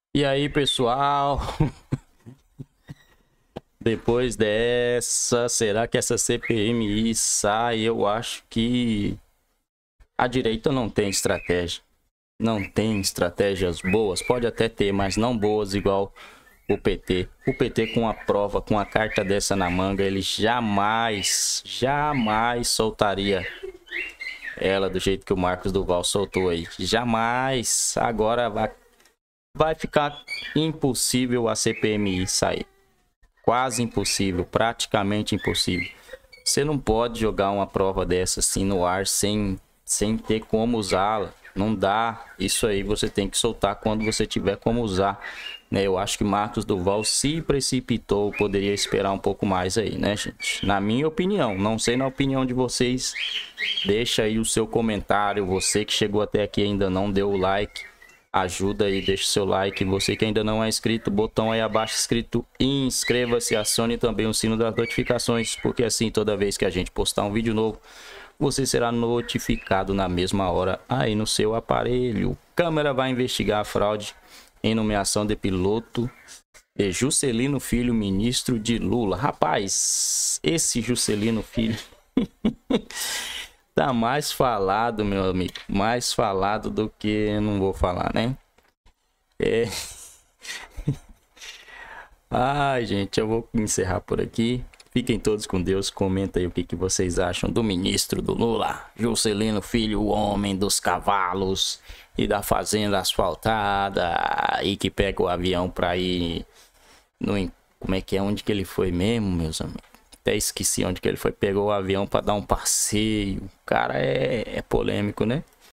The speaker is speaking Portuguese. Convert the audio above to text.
E aí, pessoal? Depois dessa, será que essa CPMI sai? Eu acho que a direita não tem estratégia. Não tem estratégias boas. Pode até ter, mas não boas igual o PT. O PT com a prova, com a carta dessa na manga, ele jamais soltaria ela do jeito que o Marcos Duval soltou aí. Jamais. Agora vai ficar impossível a CPMI sair. Quase impossível, praticamente impossível. Você não pode jogar uma prova dessa assim no ar sem ter como usá-la. Não dá. Isso aí você tem que soltar quando você tiver como usar. Né? Eu acho que Marcos Duval se precipitou, poderia esperar um pouco mais aí, né, gente? Na minha opinião, não sei na opinião de vocês. Deixa aí o seu comentário. Você que chegou até aqui e ainda não deu o like, ajuda aí, deixa o seu like. Você que ainda não é inscrito, botão aí abaixo escrito inscreva-se, acione também o sino das notificações, porque assim toda vez que a gente postar um vídeo novo, você será notificado na mesma hora aí no seu aparelho. Câmara vai investigar a fraude em nomeação de piloto de Juscelino Filho, ministro de Lula. Rapaz, esse Juscelino Filho tá mais falado, meu amigo, mais falado do que não vou falar, né? É. Ai, gente, eu vou encerrar por aqui. Fiquem todos com Deus. Comenta aí o que vocês acham do ministro do Lula, Juscelino Filho, o homem dos cavalos e da fazenda asfaltada, e que pega o avião pra ir no... Como é que é? Onde que ele foi mesmo, meus amigos? Até esqueci onde que ele foi. Pegou o avião pra dar um passeio. O cara é polêmico, né?